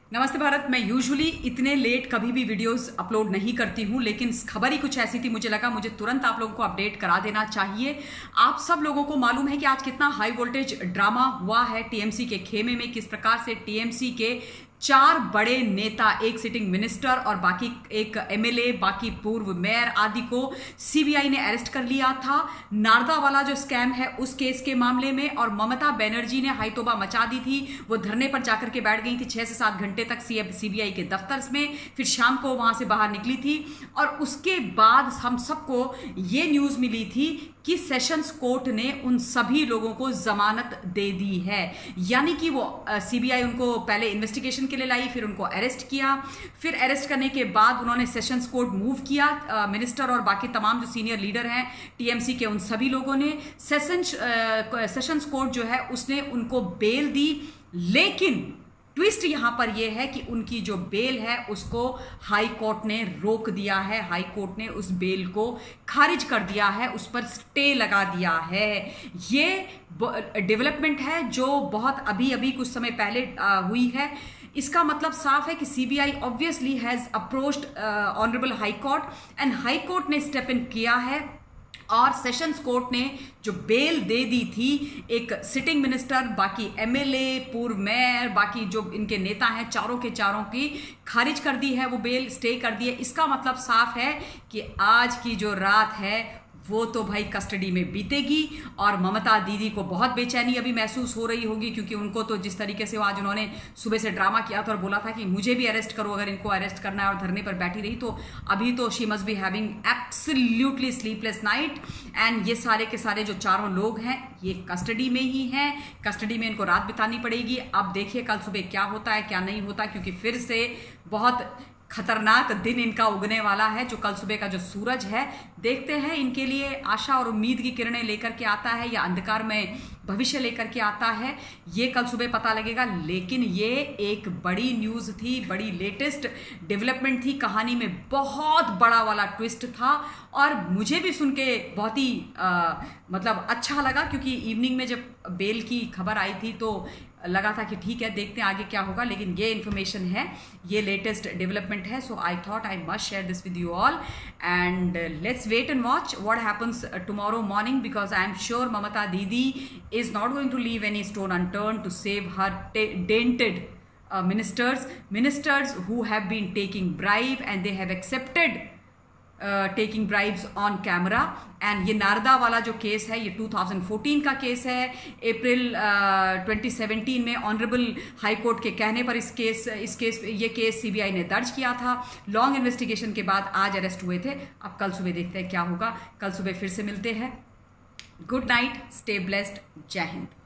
नमस्ते भारत। मैं यूजुअली इतने लेट कभी भी वीडियोस अपलोड नहीं करती हूँ, लेकिन खबर ही कुछ ऐसी थी, मुझे लगा मुझे तुरंत आप लोगों को अपडेट करा देना चाहिए। आप सब लोगों को मालूम है कि आज कितना हाई वोल्टेज ड्रामा हुआ है टीएमसी के खेमे में। किस प्रकार से टीएमसी के 4 बड़े नेता, एक सिटिंग मिनिस्टर और बाकी एक एमएलए, बाकी पूर्व मेयर आदि को सीबीआई ने अरेस्ट कर लिया था नारदा वाला जो स्कैम है उस केस के मामले में। और ममता बनर्जी ने हाई तौबा मचा दी थी, वो धरने पर जाकर के बैठ गई थी 6 से 7 घंटे तक सीबीआई के दफ्तर में, फिर शाम को वहां से बाहर निकली थी। और उसके बाद हम सबको ये न्यूज मिली थी कि सेशंस कोर्ट ने उन सभी लोगों को जमानत दे दी है, यानी कि वो सीबीआई उनको पहले इन्वेस्टिगेशन के लिए लाई, फिर उनको अरेस्ट किया, फिर अरेस्ट करने के बाद उन्होंने सेशंस कोर्ट मूव किया। मिनिस्टर और बाकी तमाम जो सीनियर लीडर हैं टीएमसी के, उन सभी लोगों ने सेशंस कोर्ट जो है उसने उनको बेल दी। लेकिन ट्विस्ट यहां पर यह है कि उनकी जो बेल है उसको हाई कोर्ट ने रोक दिया है। हाई कोर्ट ने उस बेल को खारिज कर दिया है, उस पर स्टे लगा दिया है। ये डेवलपमेंट है जो बहुत अभी कुछ समय पहले हुई है। इसका मतलब साफ है कि CBI obviously has approached honourable high court and high court ने स्टेप इन किया है और सेशंस कोर्ट ने जो बेल दे दी थी एक सिटिंग मिनिस्टर, बाकी एमएलए, पूर्व मेयर, बाकी जो इनके नेता हैं चारों के चारों की खारिज कर दी है, वो बेल स्टे कर दी है। इसका मतलब साफ है कि आज की जो रात है वो तो भाई कस्टडी में बीतेगी। और ममता दीदी को बहुत बेचैनी अभी महसूस हो रही होगी, क्योंकि उनको तो जिस तरीके से आज उन्होंने सुबह से ड्रामा किया था और बोला था कि मुझे भी अरेस्ट करो अगर इनको अरेस्ट करना है, और धरने पर बैठी रही, तो अभी तो she must be having absolutely sleepless night. And ये सारे के सारे जो चारों लोग हैं ये कस्टडी में ही हैं, कस्टडी में इनको रात बितानी पड़ेगी। अब देखिए कल सुबह क्या होता है क्या नहीं होता, क्योंकि फिर से बहुत खतरनाक दिन इनका उगने वाला है। जो कल सुबह का जो सूरज है, देखते हैं इनके लिए आशा और उम्मीद की किरणें लेकर के आता है या अंधकार में भविष्य लेकर के आता है, ये कल सुबह पता लगेगा। लेकिन ये एक बड़ी न्यूज़ थी, बड़ी लेटेस्ट डेवलपमेंट थी, कहानी में बहुत बड़ा वाला ट्विस्ट था। और मुझे भी सुन के बहुत ही मतलब अच्छा लगा, क्योंकि इवनिंग में जब बेल की खबर आई थी तो लगा था कि ठीक है देखते हैं आगे क्या होगा। लेकिन ये इन्फॉर्मेशन है, ये लेटेस्ट डेवलपमेंट है, so I thought I must share this with you all and let's wait and watch what happens tomorrow morning, because I am sure Mamata Didi is not going to leave any stone unturned to save her dented ministers who have been taking bribe and they have accepted taking bribes on camera। And ये नारदा वाला जो case है ये 2014 का case है। अप्रैल 2017 में honourable high court के कहने पर ये केस सीबीआई ने दर्ज किया था। लॉन्ग इन्वेस्टिगेशन के बाद आज अरेस्ट हुए थे। अब कल सुबह देखते हैं क्या होगा, कल सुबह फिर से मिलते हैं। गुड नाइट, स्टे ब्लेस्ड, जय हिंद।